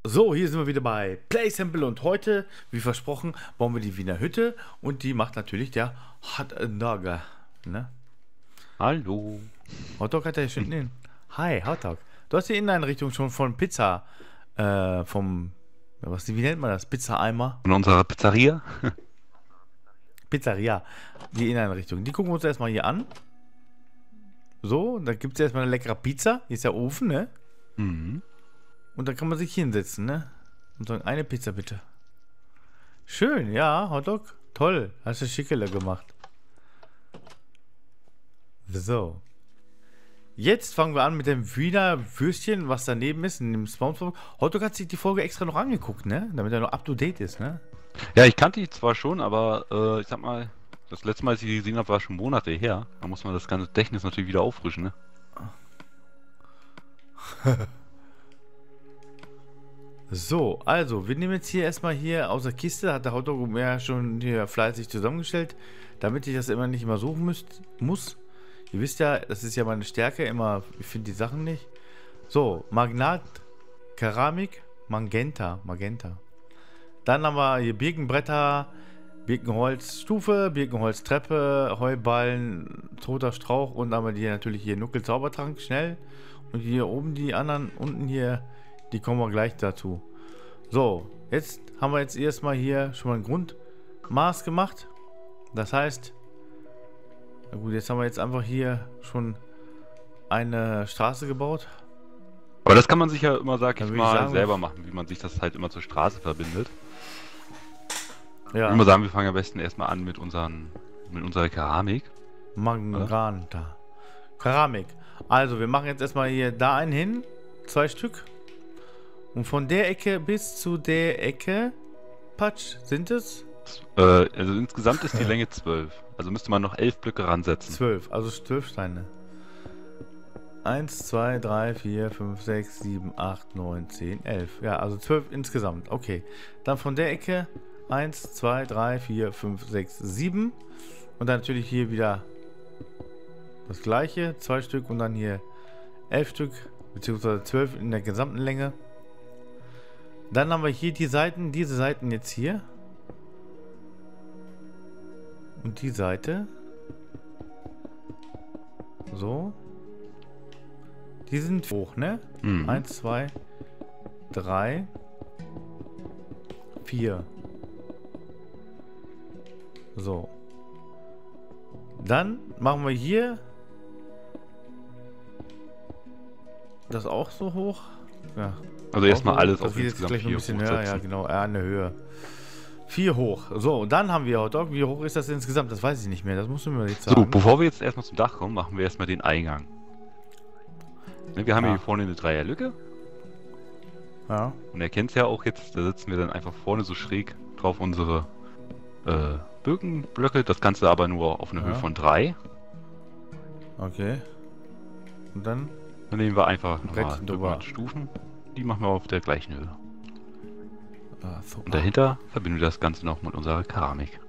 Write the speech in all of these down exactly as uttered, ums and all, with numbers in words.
So, hier sind wir wieder bei PlaySample und heute, wie versprochen, bauen wir die Wiener Hütte und die macht natürlich der Hotdogger, ne? Hallo. Hotdog hat er hier schon in. Hi, Hotdog. Du hast die Inneneinrichtung schon von Pizza, äh, vom, was, wie nennt man das? Pizza-Eimer? Von unserer Pizzeria? Pizzeria, die Inneneinrichtung. Die gucken wir uns erstmal hier an. So, da gibt es erstmal eine leckere Pizza. Hier ist der Ofen, ne? Mhm. Und dann kann man sich hinsetzen, ne? Und sagen, eine Pizza bitte. Schön, ja, Hotdog. Toll, hast du Schickele gemacht. So. Jetzt fangen wir an mit dem Wiener Würstchen, was daneben ist, in dem Sponsor. Hotdog hat sich die Folge extra noch angeguckt, ne? Damit er noch up to date ist, ne? Ja, ich kannte die zwar schon, aber äh, ich sag mal, das letzte Mal, als ich die gesehen habe, war schon Monate her. Da muss man das ganze Gedächtnis natürlich wieder auffrischen, ne? So, also, wir nehmen jetzt hier erstmal hier aus der Kiste, hat der Hotdog mir schon hier fleißig zusammengestellt, damit ich das immer nicht immer suchen müsst, muss. Ihr wisst ja, das ist ja meine Stärke, immer, ich finde die Sachen nicht. So, Magnat, Keramik, Magenta, Magenta. Dann haben wir hier Birkenbretter, Birkenholzstufe, Birkenholztreppe, Heuballen, toter Strauch und dann haben wir hier natürlich hier Nuckel-Zaubertrank, schnell. Und hier oben die anderen, unten hier, die kommen wir gleich dazu. So, jetzt haben wir jetzt erstmal hier schon mal ein Grundmaß gemacht. Das heißt, na gut, jetzt haben wir jetzt einfach hier schon eine Straße gebaut. Aber das kann man sich ja immer, sag Dann ich würde ich mal, sagen, selber machen, wie man sich das halt immer zur Straße verbindet. Ja. Ich würde mal sagen, wir fangen am besten erstmal an mit unseren, mit unserer Keramik. Magenta. Keramik. Also, wir machen jetzt erstmal hier da einen hin. Zwei Stück. Und von der Ecke bis zu der Ecke, Patsch, sind es? Äh, also insgesamt ist die Länge zwölf. Also müsste man noch elf Blöcke ransetzen. Zwölf, also zwölf Steine. Eins, zwei, drei, vier, fünf, sechs, sieben, acht, neun, zehn, elf. Ja, also zwölf insgesamt. Okay. Dann von der Ecke eins, zwei, drei, vier, fünf, sechs, sieben. Und dann natürlich hier wieder das gleiche. Zwei Stück und dann hier elf Stück, beziehungsweise zwölf in der gesamten Länge. Dann haben wir hier die Seiten, diese Seiten jetzt hier. Und die Seite. So. Die sind hoch, ne? Mhm. Eins, zwei, drei, vier. So. Dann machen wir hier das auch so hoch. Ja. Also erstmal Auch alles das auf geht jetzt insgesamt gleich noch ein vier bisschen höher, ja hochsetzen. genau, äh, eine Höhe. Vier hoch. So, und dann haben wir Hotdog. Wie hoch ist das insgesamt? Das weiß ich nicht mehr. Das musst du mir jetzt So, sagen. bevor wir jetzt erstmal zum Dach kommen, machen wir erstmal den Eingang. Ne, Wir haben Ja. hier vorne eine Dreierlücke. Ja. Und ihr kennt es ja auch jetzt, da setzen wir dann einfach vorne so schräg drauf unsere äh, Birkenblöcke. Das Ganze aber nur auf eine Ja. Höhe von drei. Okay. Und dann? Dann nehmen wir einfach Brett nochmal drüber. Birken Stufen. Die machen wir auf der gleichen Höhe. Ah, so. Und dahinter verbinden wir das Ganze noch mit unserer Keramik.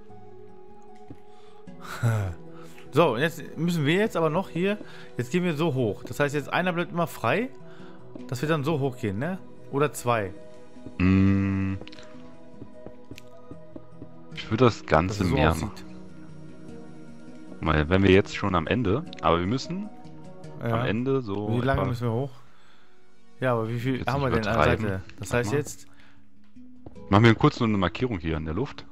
So, jetzt müssen wir jetzt aber noch hier. Jetzt gehen wir so hoch. Das heißt, jetzt einer bleibt immer frei. Das wird dann so hoch gehen, ne? Oder zwei. Mm, ich würde das Dass Ganze es so mehr aussieht. machen. Weil wenn wir jetzt schon am Ende, aber wir müssen Ja. am Ende so. Wie lange etwa- müssen wir hoch? Ja, aber wie viel Jetzt haben wir nicht denn an der übertreiben. Seite? Das Warte heißt mal. jetzt. Machen wir kurz nur eine Markierung hier in der Luft.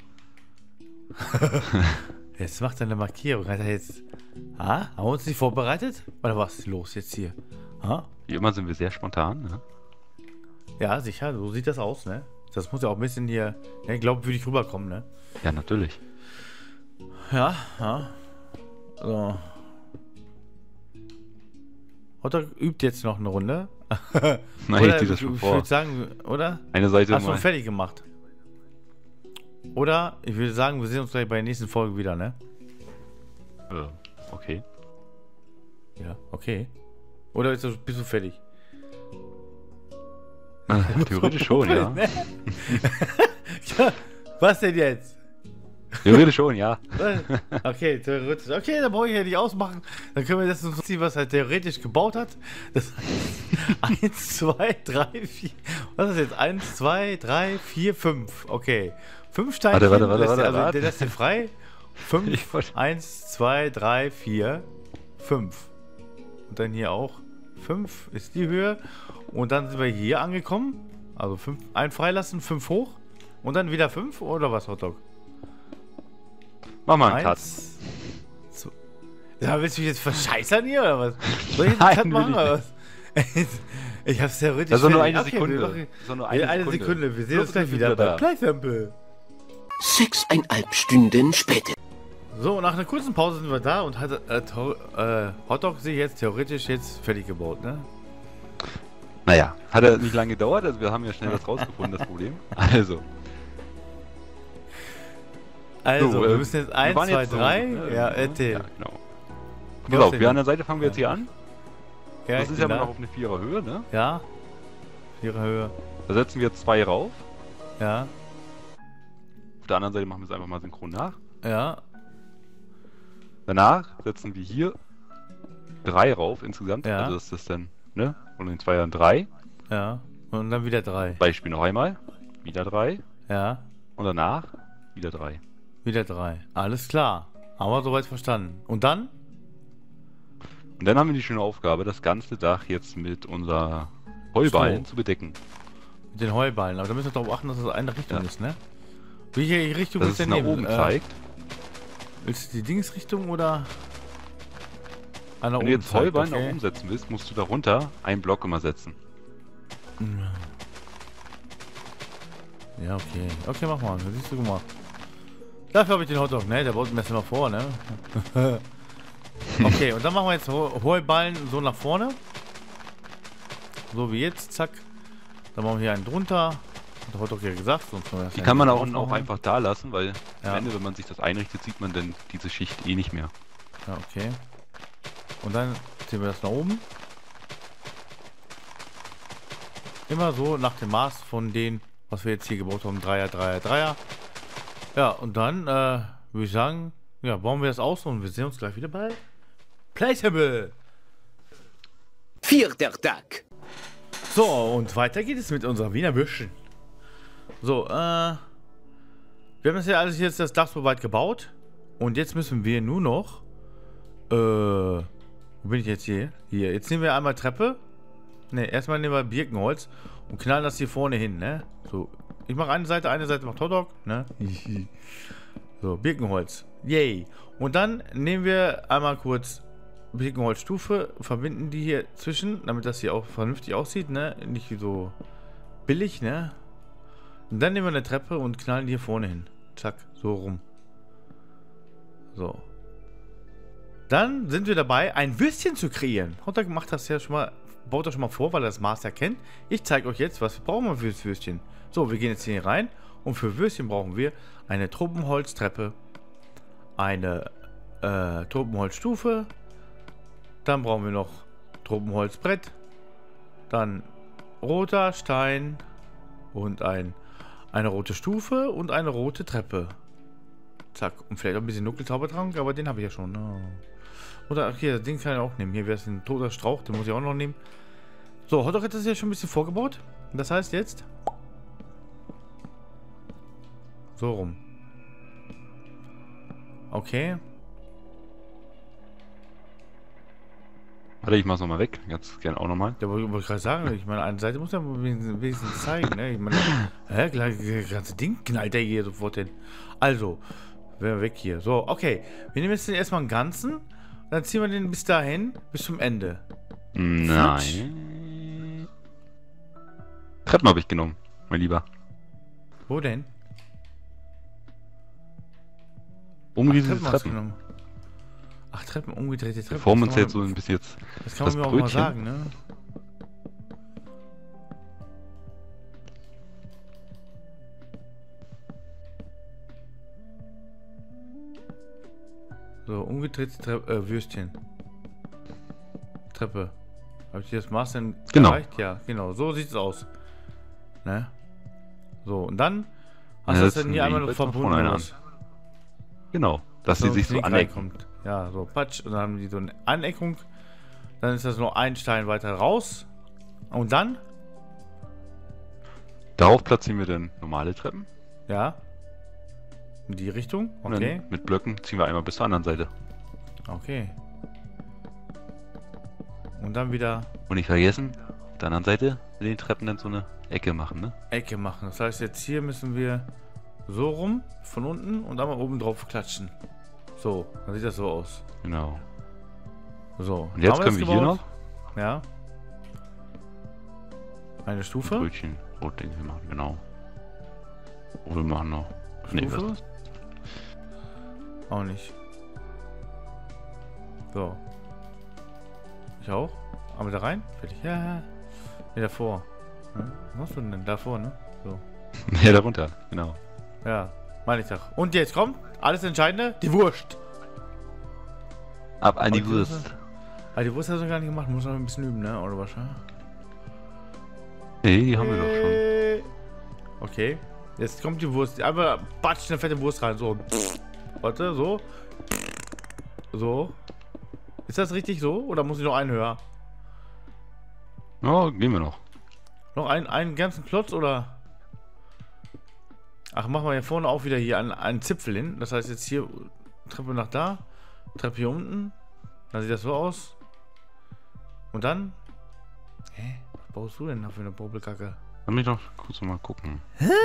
Jetzt macht er eine Markierung. Hat er jetzt. Ha? Haben wir uns nicht vorbereitet? Oder was ist los jetzt hier? Ha? Wie immer sind wir sehr spontan. Ne? Ja, sicher, so sieht das aus, ne? Das muss ja auch ein bisschen hier, ne, glaubwürdig rüberkommen, ne? Ja, natürlich. Ja, ja. So. Otto übt jetzt noch eine Runde. Nein, Oder ich zieh das schon ich vor. würde sagen, oder? Eine Seite Hast du mal. schon fertig gemacht? Oder, ich würde sagen, wir sehen uns gleich bei der nächsten Folge wieder, ne? Äh, okay. Ja, okay. Oder ist das, bist du fertig? Äh, Theoretisch schon, ja. Ja, was denn jetzt? Theoretisch schon, ja. Okay, theoretisch. Okay, dann brauche ich ja nicht ausmachen. Dann können wir das uns ziehen, was er theoretisch gebaut hat. Das heißt eins, zwei, drei, vier. Was ist jetzt? eins, zwei, drei, vier, fünf. Okay. fünf Steinchen. Warte, warte, warte, lässt, warte, also warte. der lässt den frei. fünf, eins, zwei, drei, vier, fünf. Und dann hier auch fünf ist die Höhe. Und dann sind wir hier angekommen. Also fünf, ein freilassen, fünf hoch. Und dann wieder fünf oder was, Hotdog? Mach mal einen Cut. Eins, zwei. Ja, willst du mich jetzt verscheißern hier oder was? Soll ich jetzt Nein, einen Cut will machen ich oder was? Ich hab's theoretisch. Das ist doch nur fertig. eine Okay, Sekunde. wir machen- Das ist doch nur eine, eine eine Sekunde. Sekunde. Wir sehen Los, uns gleich wir sind wieder wieder bei da. Playsample. Sechseinhalb Stunden später. So, nach einer kurzen Pause sind wir da und hat äh, to- äh, Hotdog sich jetzt theoretisch jetzt fertig gebaut, ne? Naja, hat er nicht lange gedauert, also wir haben ja schnell das rausgefunden, das Problem. Also. Also, So, wir äh, müssen jetzt wir eins, waren zwei, jetzt so, drei. ne, Ja, ne? erzähl. Ja, genau. Wie Pass auf, aussehen wir an die? der Seite fangen wir jetzt hier an. Ja, Das ich ist bin ja immer da. noch auf eine vierer Höhe, ne? Ja. Ihre Höhe. Da setzen wir jetzt zwei rauf. Ja. Auf der anderen Seite machen wir es einfach mal synchron nach. Ja. Danach setzen wir hier drei rauf insgesamt. Ja. Also das ist dann, ne? Und in zwei Jahren drei. Ja. Und dann wieder drei. Beispiel noch einmal. Wieder drei. Ja. Und danach wieder drei. Wieder drei. Alles klar. Haben wir soweit verstanden. Und dann? Und dann haben wir die schöne Aufgabe, das ganze Dach jetzt mit unser Heuballen So. zu bedecken. Mit den Heuballen. Aber da müssen wir darauf achten, dass das eine Richtung Ja. ist, ne? Welche Richtung Dass willst es du nach denn nehmen? oben Äh, zeigt. Willst du die Dingsrichtung oder? Ah, nach Wenn du jetzt zeigt, Heuballen okay. nach oben setzen willst, musst du darunter einen Block immer setzen. Ja, okay. Okay, mach mal. Das siehst du, guck mal. Dafür habe ich den Hotdog, ne? Der baut mir das immer vor, ne? Okay, und dann machen wir jetzt Ho- Heuballen so nach vorne. So wie jetzt, zack. Dann machen wir hier einen drunter. Hat der Hotdog ja gesagt, sonst können wir das Die ja kann man nicht auch, auch aufmachen. einfach da lassen, weil Ja. am Ende, wenn man sich das einrichtet, sieht man dann diese Schicht eh nicht mehr. Ja, okay. Und dann ziehen wir das nach oben. Immer so nach dem Maß von den, was wir jetzt hier gebaut haben. Dreier, Dreier, Dreier. Ja, und dann äh, würde ich sagen, ja, bauen wir das aus und wir sehen uns gleich wieder bei Playtable. Vierter Tag. So, und weiter geht es mit unserer Wiener Würstchen. So, äh, wir haben das ja alles jetzt das Dach so weit gebaut. Und jetzt müssen wir nur noch, äh, wo bin ich jetzt hier? Hier, jetzt nehmen wir einmal Treppe. Ne, erstmal nehmen wir Birkenholz und knallen das hier vorne hin, ne? So, ich mache eine Seite, eine Seite macht Hotdog, ne? So, Birkenholz. Yay. Und dann nehmen wir einmal kurz Birkenholzstufe, verbinden die hier zwischen, damit das hier auch vernünftig aussieht, ne? Nicht so billig, ne? Und dann nehmen wir eine Treppe und knallen die hier vorne hin. Zack, so rum. So. Dann sind wir dabei, ein Würstchen zu kreieren. Hotdog macht das ja schon mal, baut das schon mal vor, weil er das Maß erkennt. Ich zeige euch jetzt, was brauchen wir für das Würstchen. So, wir gehen jetzt hier rein und für Würstchen brauchen wir eine Tropenholztreppe, eine äh, Tropenholzstufe, dann brauchen wir noch Tropenholzbrett, dann roter Stein und ein, eine rote Stufe und eine rote Treppe. Zack, und vielleicht auch ein bisschen Nuckelzaubertrank, aber den habe ich ja schon. Oh. Oder, ach hier, den kann ich auch nehmen. Hier wäre es ein toter Strauch, den muss ich auch noch nehmen. So, Hotdog hat das ja schon ein bisschen vorgebaut. Das heißt jetzt so rum. Okay. Warte, ich mach's nochmal weg. Ganz gerne auch nochmal. Da wollte ich gerade sagen, ich meine, eine Seite muss ja wenigstens wenigstens zeigen, ne? Ich meine, hä, gleich, das ganze Ding knallt der hier sofort hin. Also, wäre weg hier. So, okay. Wir nehmen jetzt den erstmal einen ganzen. Dann ziehen wir den bis dahin, bis zum Ende. Nein. Treppen habe ich genommen, mein Lieber. Wo denn? Umgedrehte Treppen hast du Treppen. genommen. Ach, Treppen, umgedrehte Treppen. Bevor man Das es kann jetzt so ein bisschen jetzt. Das kann das man mir auch mal Brötchen. sagen, ne? So, umgedrehte Tre äh, Würstchen. Treppe. Habe ich dir das Maß denn Genau. erreicht? Ja, genau. So sieht es aus. Ne? So, und dann hast Ja, du das das denn hier ist einmal ein noch Weg, jetzt von verbunden. vorne oder an. was? Genau, dass sie sich so Knick anecken. reinkommt. Ja, so patsch. Und dann haben die so eine Aneckung. Dann ist das nur ein Stein weiter raus. Und dann? Darauf platzieren wir dann normale Treppen. Ja. In die Richtung? Und Okay. dann mit Blöcken ziehen wir einmal bis zur anderen Seite. Okay. Und dann wieder Und nicht vergessen, auf der anderen Seite mit den Treppen dann so eine Ecke machen, ne? Ecke machen. Das heißt, jetzt hier müssen wir so rum, von unten und einmal oben drauf klatschen. So, dann sieht das so aus. Genau. So. Und jetzt haben können wir das hier gebaut? noch Ja. Eine ein Stufe. Brötchen, Brotding machen, genau. Oh, wir machen noch. Nee, Stufe? was? Auch nicht. So. Ich auch? Aber da rein? Fertig. Ja. Nee, davor. Hm? Was machst du denn davor, ne? So. Ja, darunter, genau. Ja. Meine ich doch. Und jetzt kommt alles Entscheidende. Die Wurst. Ab an die Und die Wurst. Ah, die Wurst hast du gar nicht gemacht. Muss noch ein bisschen üben, ne? Oder was? Nee, die haben wir doch schon. Okay. Jetzt kommt die Wurst. Einfach batsch eine fette Wurst rein. So. Warte, so. So. Ist das richtig so? Oder muss ich noch einen höher? Ja, gehen wir noch. Noch einen, einen ganzen Klotz oder? Ach, machen wir hier vorne auch wieder hier einen, einen Zipfel hin. Das heißt jetzt hier Treppe nach da. Treppe hier unten. Dann sieht das so aus. Und dann? Hä? Was baust du denn da für eine Popelkacke? Lass mich doch kurz mal gucken.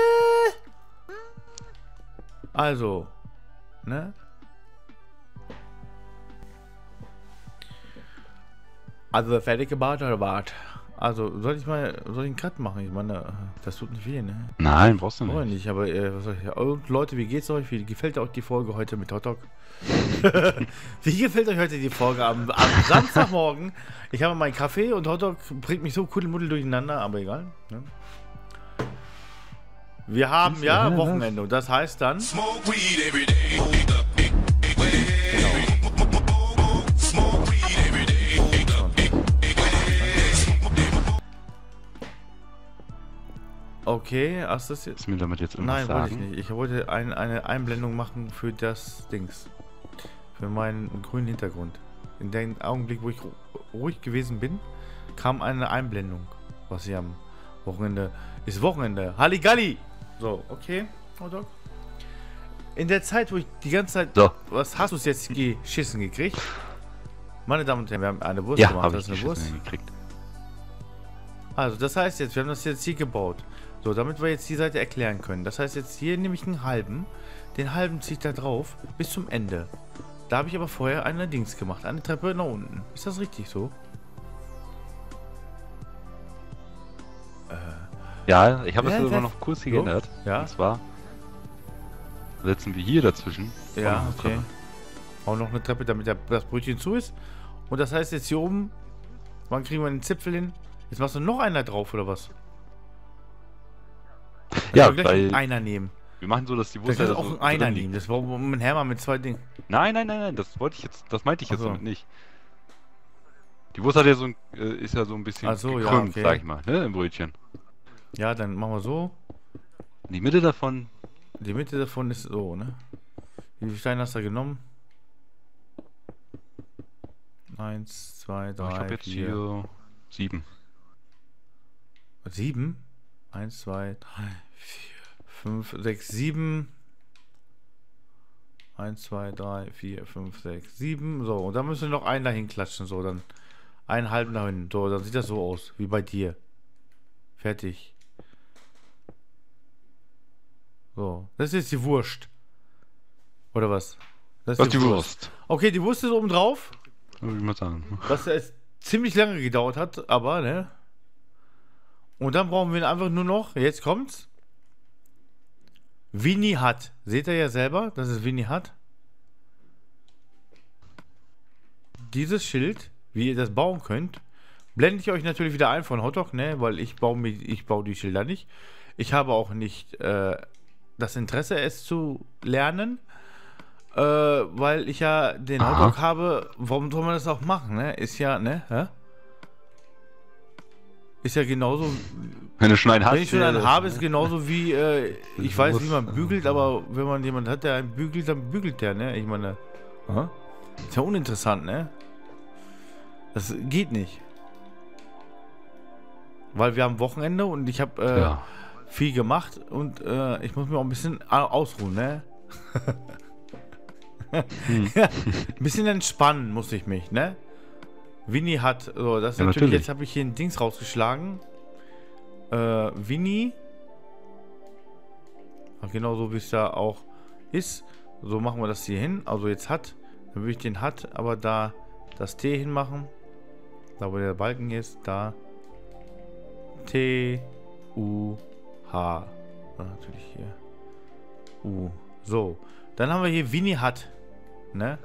Also. Ne? Also fertig gebaut oder was? Also, soll ich mal, soll ich einen Cut machen? Ich meine, das tut nicht weh, ne? Nein, brauchst du Oh, nicht. nicht, aber äh, was soll ich, und Leute, wie geht's euch? Wie gefällt euch die Folge heute mit Hotdog? Wie gefällt euch heute die Folge am, am Samstagmorgen? Ich habe meinen Kaffee und Hotdog bringt mich so kuddelmuddel durcheinander, aber egal. Ne? Wir haben Siehst du, ja ja, Wochenende und das heißt dann. Smoke weed every day. Smoke weed every day. Okay, hast du das jetzt? Willst du mir damit jetzt irgendwas Nein, wollte ich sagen? nicht. Ich wollte ein, eine Einblendung machen für das Dings. Für meinen grünen Hintergrund. In dem Augenblick, wo ich ru- ruhig gewesen bin, kam eine Einblendung. Was hier am Wochenende ist. Wochenende. Halligalli! So, okay. Hotdog. In der Zeit, wo ich die ganze Zeit. So. Was hast du es jetzt geschissen gekriegt? Meine Damen und Herren, wir haben eine Wurst Ja, gemacht. habe Das ich ist eine Wurst. geschissen gekriegt. Also, das heißt jetzt, wir haben das jetzt hier gebaut. So, damit wir jetzt die Seite erklären können. Das heißt jetzt hier nehme ich einen halben. Den halben ziehe ich da drauf bis zum Ende. Da habe ich aber vorher eine Dings gemacht. Eine Treppe nach unten. Ist das richtig so? Ja, ich habe Ja, es das- sogar noch kurz hier so? geändert. Ja. Und zwar setzen wir hier dazwischen. Ja, auch noch eine okay. Treppe. Auch noch eine Treppe, damit der, das Brötchen zu ist. Und das heißt jetzt hier oben, wann kriegen wir den Zipfel hin? Jetzt machst du noch einer drauf, oder was? Ja, Also gleich weil einer nehmen. wir machen so, dass die Da Wurst kannst du ja auch so einen Einer drin nehmen. liegt. Das war ein Hammer mit zwei Dingen. Nein, nein, nein, nein, das wollte ich jetzt, das meinte ich jetzt Ach so. damit nicht. Die Wurst hat ja so ein, äh, ist ja so ein bisschen Ach so, ja, gekrümmt, okay. sag ich mal, ne, im Brötchen. Ja, dann machen wir so. In die Mitte davon, Die Mitte davon ist so, ne? Wie viele Steine hast du genommen? Eins, zwei, ich drei, glaube jetzt vier, hier sieben. sieben. Eins, zwei, drei, vier, fünf, sechs, sieben. Eins, zwei, drei, vier, fünf, sechs, sieben. So, und dann müssen wir noch einen dahin klatschen. So, dann einen halben dahin. So, dann sieht das so aus, wie bei dir. Fertig. So, das ist jetzt die Wurst. Oder was? Das Was die Wurst? Okay, die Wurst ist oben drauf. Würde ich mal sagen. Was jetzt ziemlich lange gedauert hat, aber, ne? Und dann brauchen wir einfach nur noch, jetzt kommt's. Winnie hat. Seht ihr ja selber, das ist Winnie hat. Dieses Schild, wie ihr das bauen könnt, blende ich euch natürlich wieder ein von Hotdog, ne? Weil ich baue mir, ich baue die Schilder nicht. Ich habe auch nicht äh, das Interesse, es zu lernen. Äh, weil ich ja den Aha. Hotdog habe, warum soll man das auch machen, ne? Ist ja, ne? Hä? Ist ja genauso Wenn du schon einen hast. Wenn ich schon einen äh, habe, ist genauso wie, äh, ich Das weiß, muss- wie man bügelt, aber wenn man jemanden hat, der einen bügelt, dann bügelt der, ne? Ich meine, aha. Ist ja uninteressant, ne? Das geht nicht. Weil wir haben Wochenende und ich habe äh, Ja. viel gemacht und äh, ich muss mir auch ein bisschen a- ausruhen, ne? Hm. Ja, ein bisschen entspannen muss ich mich, ne? Winnie hat, so, das ist Ja, natürlich, natürlich. jetzt habe ich hier ein Dings rausgeschlagen. Äh, Winnie. Ach, genau so wie es da auch ist. So machen wir das hier hin. Also jetzt hat, dann würde ich den hat, aber da das T hinmachen. Da wo der Balken ist, da T, U, H. Ja, natürlich hier. U. So. Dann haben wir hier Winnie hat. Ne?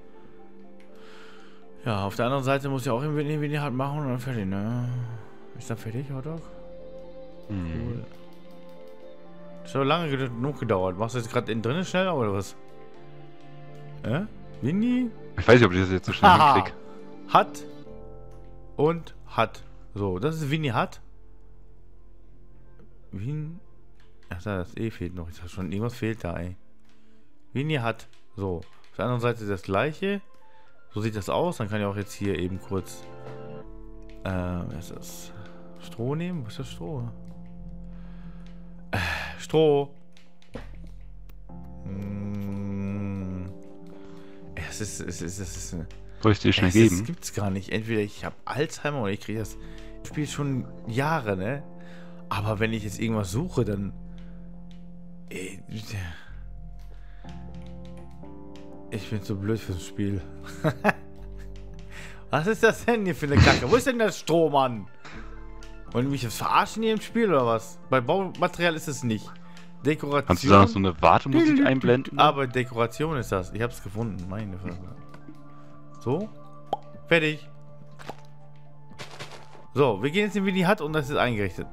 Ja, auf der anderen Seite muss ich auch irgendwie Winnie hat machen und dann fertig, ne? Ist dann fertig, oder? Hm. Cool. Das hat aber lange genug gedauert. Machst du jetzt gerade innen drin schneller oder was? Hä? Winnie? Ich weiß nicht, ob ich das jetzt so schnell Haha. hinkrieg. Hat und hat. So, das ist Winnie hat. Wien. Ach, da, das E fehlt noch. Ich sag schon, irgendwas fehlt da, ey. Winnie hat. So. Auf der anderen Seite das gleiche. So sieht das aus. Dann kann ich auch jetzt hier eben kurz. Äh, was ist das? Stroh nehmen? Wo ist das Stroh? Äh, Stroh. Hm. Es ist, es ist, es ist, Soll ich dir schnell es ist, geben? gibt's gar nicht. Entweder ich habe Alzheimer oder ich kriege das Spiel schon Jahre, ne? Aber wenn ich jetzt irgendwas suche, dann. Ey, ich bin so blöd fürs Spiel. Was ist das denn hier für eine Kacke? Wo ist denn das Stroh, Mann? Wollen die mich jetzt verarschen hier im Spiel oder was? Bei Baumaterial ist es nicht. Dekoration. Kannst du da noch so eine Wartemusik einblenden? Aber Dekoration ist das. Ich hab's gefunden. Meine Frage. So. Fertig. So, wir gehen jetzt in wie die hat und das ist eingerichtet.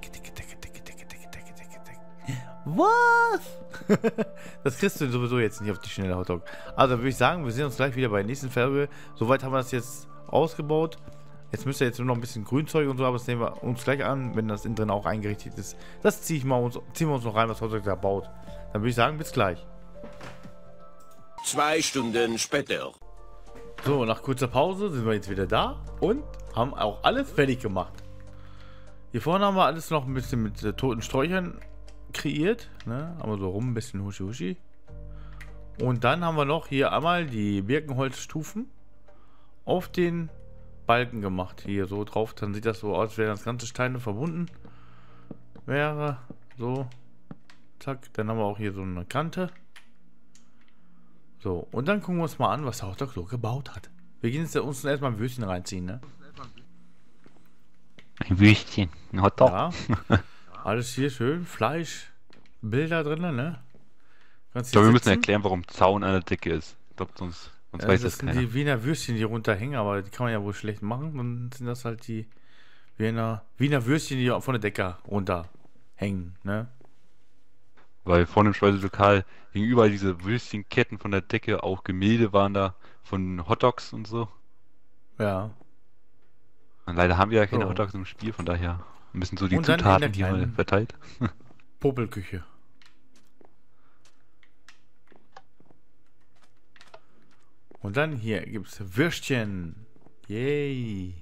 Was? Das kriegst du sowieso jetzt nicht auf die schnelle Hotdog. Also würde ich sagen, wir sehen uns gleich wieder bei der nächsten Folge. Soweit haben wir das jetzt ausgebaut. Jetzt müsste jetzt nur noch ein bisschen Grünzeug und so, aber das nehmen wir uns gleich an, wenn das innen drin auch eingerichtet ist. Das ziehe ich mal uns, ziehen wir uns noch rein, was Hotdog da baut. Dann würde ich sagen, bis gleich. Zwei Stunden später. So, nach kurzer Pause sind wir jetzt wieder da und haben auch alles fertig gemacht. Hier vorne haben wir alles noch ein bisschen mit äh, toten Sträuchern kreiert, ne? Aber so rum ein bisschen huschi huschi. Und dann haben wir noch hier einmal die Birkenholzstufen auf den Balken gemacht. Hier so drauf, dann sieht das so aus, als wären das ganze Steine verbunden. Wäre so. Zack, dann haben wir auch hier so eine Kante. So, und dann gucken wir uns mal an, was der Hotdog so gebaut hat. Wir gehen jetzt uns erstmal ein Würstchen reinziehen, ne? Ein Würstchen. Ein Hotdog. Ja. Alles hier schön, Fleisch, Bilder drin, ne? Kannst Ich glaube, hier wir müssen sitzen. erklären, warum Zaun an der Decke ist. Ich glaube, sonst, sonst Ja, weiß das das sind keiner. die Wiener Würstchen, die runterhängen, aber die kann man ja wohl schlecht machen. Dann sind das halt die Wiener, Wiener Würstchen, die von der Decke runterhängen, ne? Weil vor dem Speiselokal hingen überall diese Würstchenketten von der Decke, auch Gemälde waren da von Hotdogs und so. Ja. Und leider haben wir ja keine So. Hotdogs im Spiel, von daher müssen so die Und dann in Zutaten der hier mal kleinen- verteilt. Popelküche. Und dann hier gibt's Würstchen. Yay.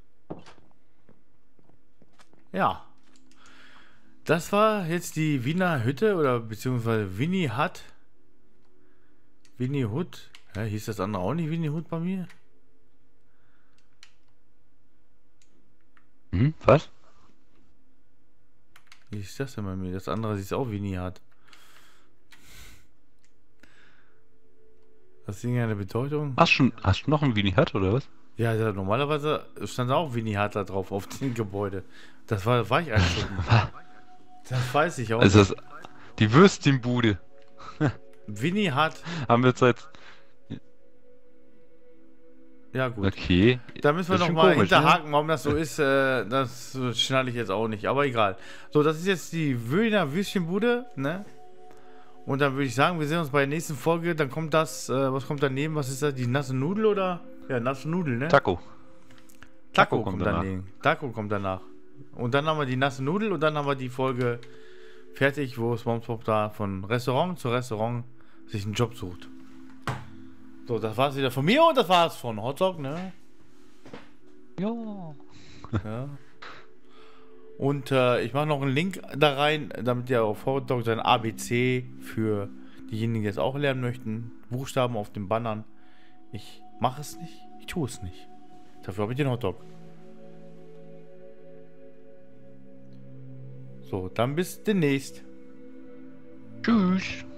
Ja. Das war jetzt die Wiener Hütte oder beziehungsweise Winnie Hut. Winnie Hut. Ja, hieß das andere auch nicht Winnie Hut bei mir? Hm, was? Wie ist das denn bei mir? Das andere sieht auch Winnie Hut. Das Ding ja eine Bedeutung? Hast du schon, hast du noch ein Winnie Hut oder was? Ja, ja, normalerweise stand auch Winnie Hut da drauf auf dem Gebäude. Das war Weicheinschuppen. Das weiß ich auch. Also das, die Würstchenbude Winnie Hut. haben wir jetzt seit... Ja gut. Okay. Da müssen wir Das ist schon nochmal komisch, hinterhaken, warum das so ist. Äh, das schneide ich jetzt auch nicht. Aber egal. So, das ist jetzt die Wiener Würstchenbude, ne? Und dann würde ich sagen, wir sehen uns bei der nächsten Folge. Dann kommt das, äh, was kommt daneben? Was ist das? Die nasse Nudel oder? Ja, nasse Nudel, ne? Taco. Taco Taco kommt kommt daneben. Taco kommt danach. Und dann haben wir die nasse Nudel und dann haben wir die Folge fertig, wo SpongeBob da von Restaurant zu Restaurant sich einen Job sucht. So, das war's wieder von mir und das war's von Hotdog, ne? Ja. Ja. Und äh, ich mache noch einen Link da rein, damit ihr auf Hotdog sein A B C für diejenigen, die es auch lernen möchten, Buchstaben auf den Bannern. Ich mache es nicht, ich tue es nicht. Dafür habe ich den Hotdog. So, dann bis demnächst. Tschüss.